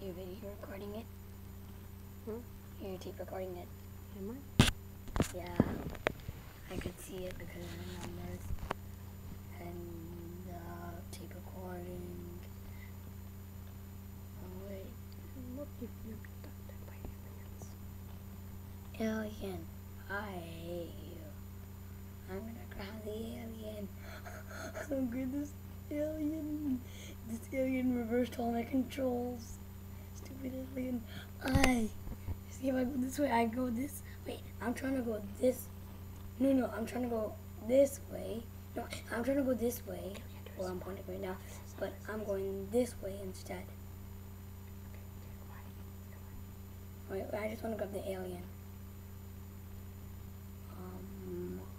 Your video recording it? You're tape recording it? Am I? Yeah. I could see it because of the numbers. And tape recording. Oh wait. Look, you've been abducted by aliens. Alien. I hate you. I'm gonna grab the alien. I'm good. This alien reversed all my controls. Stupid alien. See if I go this way. I go this. Wait, I'm trying to go this. No, I'm trying to go this way. No, I'm trying to go this way. Well, I'm pointing right now, but I'm going this way instead. Wait, I just want to grab the alien.